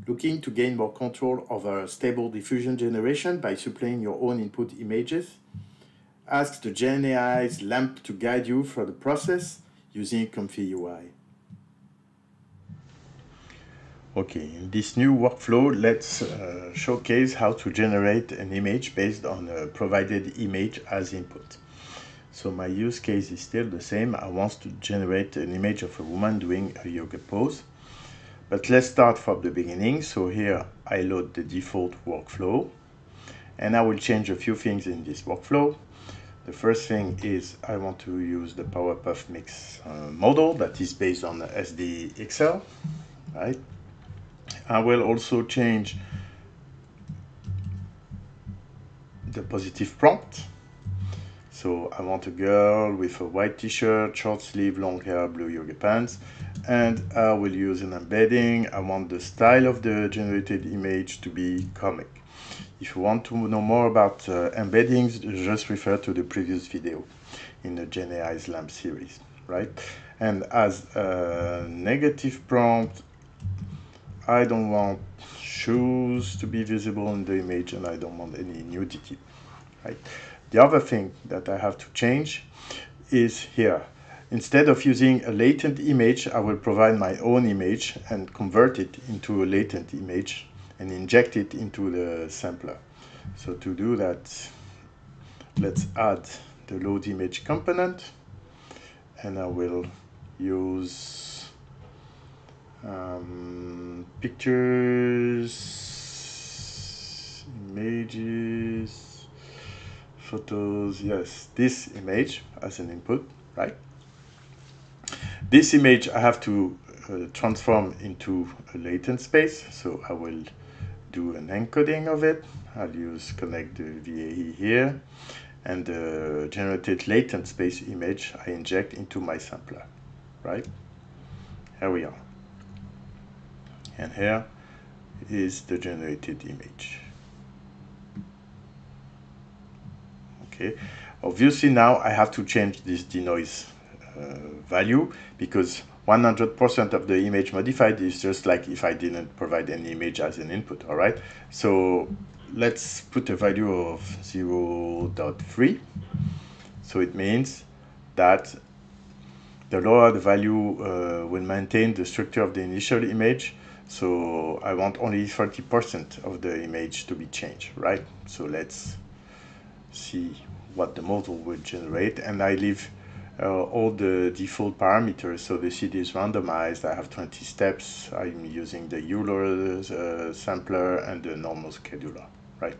Looking to gain more control over stable diffusion generation by supplying your own input images? Ask the GenAI's LAMP to guide you through the process using ComfyUI. Okay, in this new workflow, let's showcase how to generate an image based on a provided image as input. So my use case is still the same. I want to generate an image of a woman doing a yoga pose. But let's start from the beginning. So here I load the default workflow, and I will change a few things in this workflow. The first thing is I want to use the PowerPuff Mix model that is based on SDXL, right? I will also change the positive prompt. So I want a girl with a white t-shirt, short sleeve, long hair, blue yoga pants, and I will use an embedding. I want the style of the generated image to be comic. If you want to know more about embeddings, just refer to the previous video in the GenAI's LAMP series, right? And as a negative prompt, I don't want shoes to be visible in the image, and I don't want any nudity, right? The other thing that I have to change is here. Instead of using a latent image, I will provide my own image and convert it into a latent image and inject it into the sampler. So to do that, let's add the load image component, and I will use pictures, images, photos, yes, this image as an input, right? This image I have to transform into a latent space, so I will do an encoding of it. I'll use connect the VAE here, and the generated latent space image I inject into my sampler, right? Here we are. And here is the generated image. Okay, obviously now I have to change this denoise value, because 100% of the image modified is just like if I didn't provide any image as an input, all right? So let's put a value of 0.3. So it means that the lower the value will maintain the structure of the initial image. So I want only 30% of the image to be changed, right? So let's see what the model will generate, and I leave all the default parameters. So the CD is randomized. I have 20 steps. I'm using the Euler sampler and the normal scheduler, right?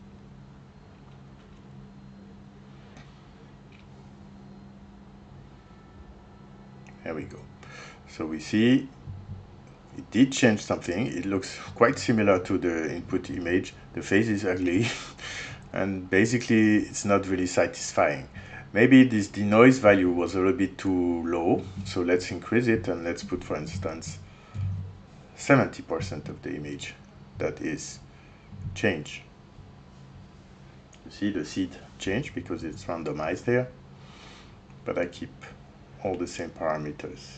There we go. So we see it did change something. It looks quite similar to the input image. The face is ugly and basically it's not really satisfying. Maybe this denoise value was a little bit too low, so let's increase it, and let's put, for instance, 70% of the image that is changed. You see the seed change because it's randomized here, but I keep all the same parameters.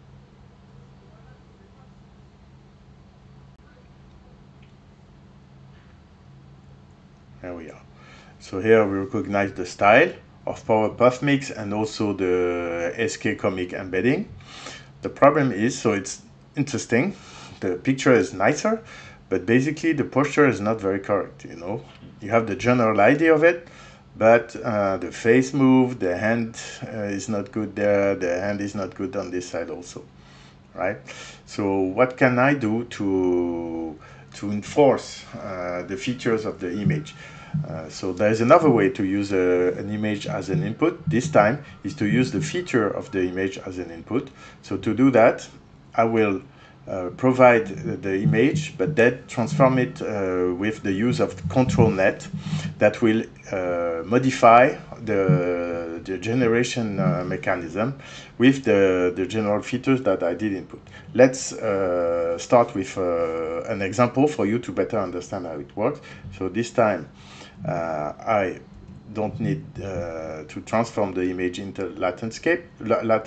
There we are. So here we recognize the style of PowerPuff Mix and also the SK comic embedding. The problem is, so it's interesting, the picture is nicer, but basically the posture is not very correct, you know. You have the general idea of it, but the face move, the hand is not good there, the hand is not good on this side also, right? So what can I do to enforce the features of the image? So there's another way to use an image as an input. This time is to use the feature of the image as an input. So to do that, I will provide the image, but then transform it with the use of ControlNet that will modify the generation mechanism with the general features that I did input. Let's start with an example for you to better understand how it works. So this time I don't need to transform the image into latent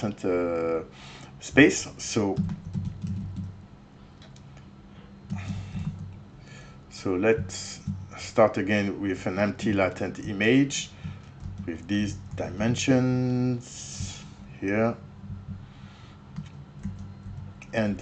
space. So So let's start again with an empty latent image with these dimensions here, and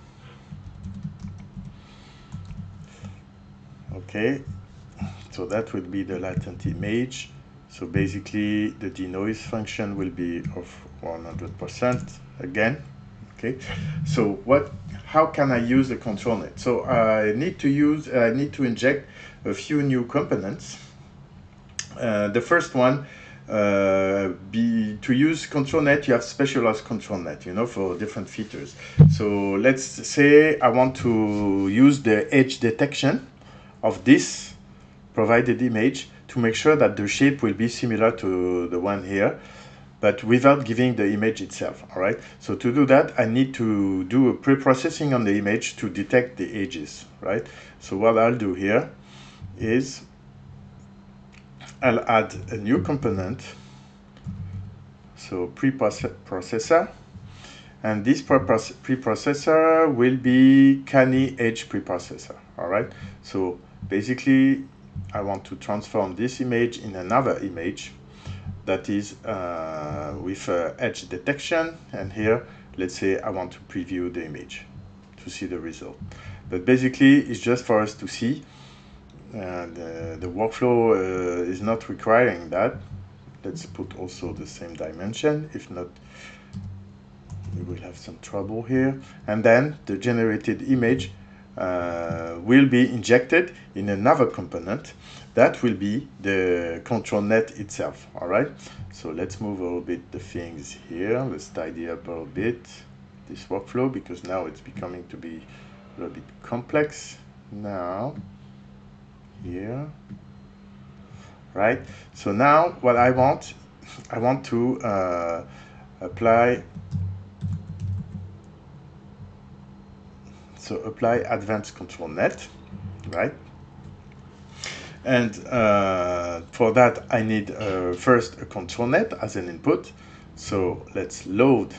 okay, so that would be the latent image. So basically the denoise function will be of 100% again. Okay, so how can I use the ControlNet? So I need to inject a few new components. The first one, to use ControlNet, you have specialized ControlNet, for different features. So let's say I want to use the edge detection of this provided image to make sure that the shape will be similar to the one here, but without giving the image itself. All right. So to do that, I need to do a pre-processing on the image to detect the edges. Right. So what I'll do here is I'll add a new component. So preprocessor, and this preprocessor will be Canny Edge preprocessor. All right. So basically, I want to transform this image in another image that is with edge detection, and here let's say I want to preview the image to see the result. But basically it's just for us to see, and the workflow is not requiring that. Let's put also the same dimension, if not we will have some trouble here. And then the generated image will be injected in another component that will be the ControlNet itself. All right, so let's move a little bit the things here. Let's tidy up a little bit this workflow, because now it's becoming to be a little bit complex now here. Right, so now what I want to apply advanced ControlNet, right? And for that I need first a ControlNet as an input. So let's load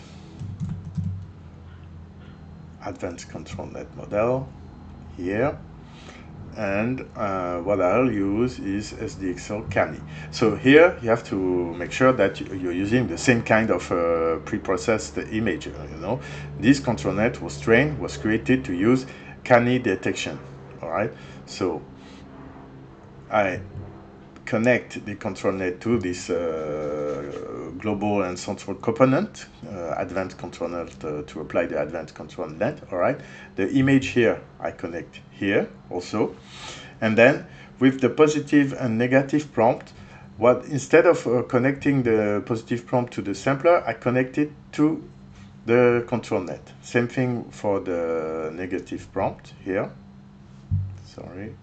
advanced ControlNet model here, and what I'll use is SDXL Canny. So here you have to make sure that you're using the same kind of pre-processed image. This ControlNet was created to use Canny detection. All right, so I connect the ControlNet to this global and central component, advanced ControlNet, to apply the advanced ControlNet. All right, the image here I connect here also, and then with the positive and negative prompt, instead of connecting the positive prompt to the sampler, I connect it to the ControlNet. Same thing for the negative prompt here. Sorry.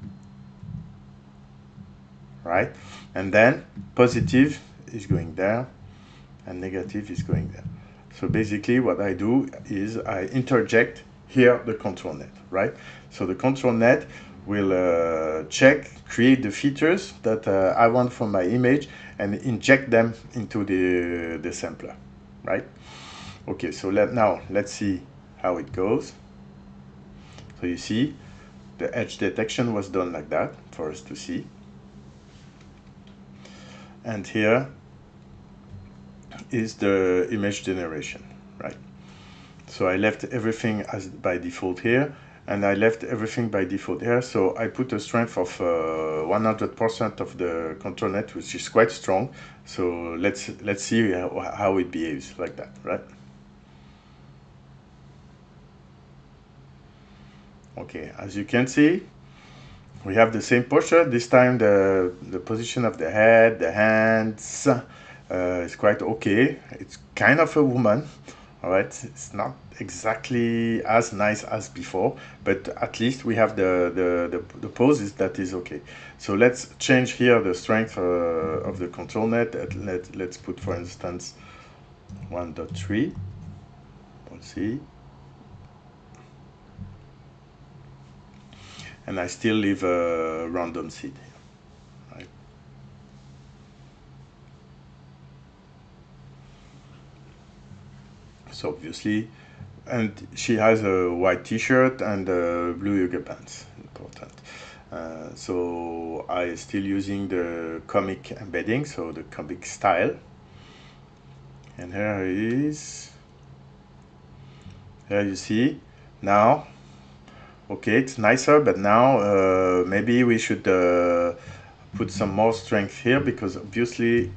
Right, and then positive is going there and negative is going there. So basically what I do is I interject here the ControlNet, right? So the ControlNet will create the features that I want from my image and inject them into the sampler, right? Okay, so let's see how it goes. So you see the edge detection was done like that for us to see. And here is the image generation, right? So I left everything as by default here, and I left everything by default here. So I put a strength of 100% of the ControlNet, which is quite strong. So let's see how it behaves like that, right? Okay, as you can see, we have the same posture. This time the position of the head, the hands is quite okay. It's kind of a woman, all right? It's not exactly as nice as before, but at least we have the poses that is okay. So let's change here the strength of the ControlNet. Let's put, for instance, 1.3. We'll see. And I still leave a random seed here, right? So obviously, and she has a white t-shirt and blue yoga pants. important. So I still using the comic embedding, so the comic style. And here it is. Here you see now. Okay, it's nicer, but now maybe we should put some more strength here, because obviously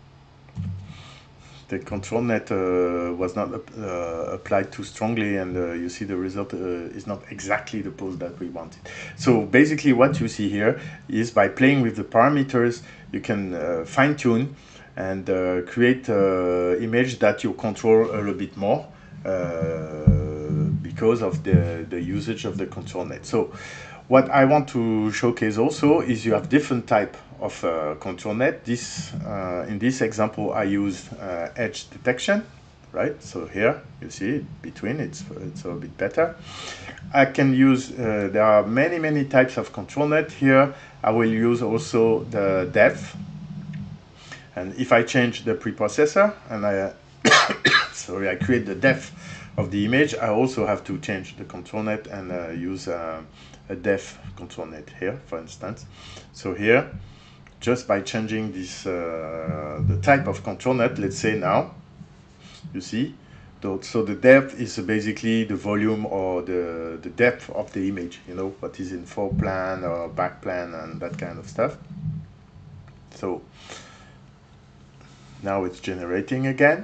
the ControlNet was not applied too strongly, and you see the result is not exactly the pose that we wanted. So basically what you see here is, by playing with the parameters, you can fine-tune and create image that you control a little bit more because of the usage of the ControlNet. So what I want to showcase also is you have different type of ControlNet. In this example, I use edge detection, right? So here you see between it's a bit better. I can use there are many types of ControlNet. Here I will use also the depth, and if I change the preprocessor and I sorry, I create the depth of the image, I also have to change the ControlNet and use a depth ControlNet here, for instance. So here, just by changing this the type of ControlNet, let's say now, you see, so the depth is basically the volume or the depth of the image, you know, what is in foreplan or backplan and that kind of stuff. So now it's generating again.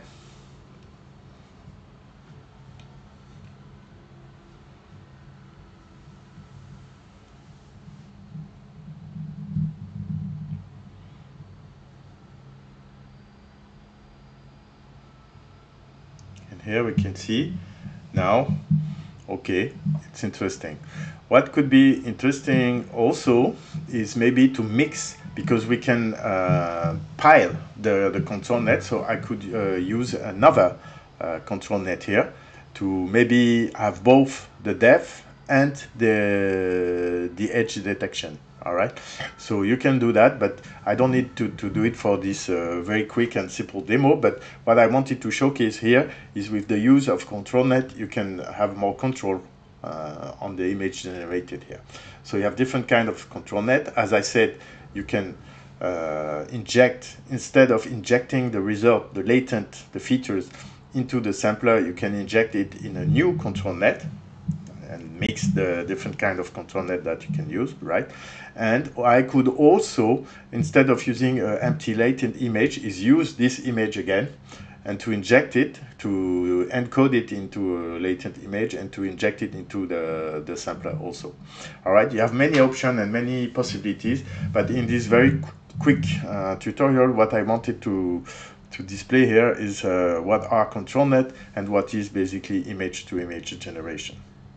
Here we can see now, okay, it's interesting. What could be interesting also is maybe to mix, because we can pile the ControlNet. So I could use another ControlNet here to maybe have both the depth and the edge detection. All right, so you can do that, but I don't need to do it for this very quick and simple demo. But what I wanted to showcase here is, with the use of ControlNet, you can have more control on the image generated here. So you have different kind of ControlNet. As I said, you can inject, instead of injecting the result, the latent, the features into the sampler, you can inject it in a new ControlNet and mix the different kind of ControlNet that you can use, right? And I could also, instead of using an empty latent image, is use this image again and to inject it, to encode it into a latent image and to inject it into the sampler also. All right, you have many options and many possibilities, but in this very quick tutorial, what I wanted to display here is what are ControlNet and what is basically image-to-image generation.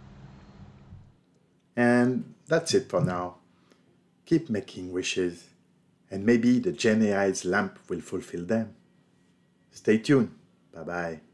And that's it for now. Keep making wishes, and maybe the GenAI's lamp will fulfill them. Stay tuned. Bye-bye.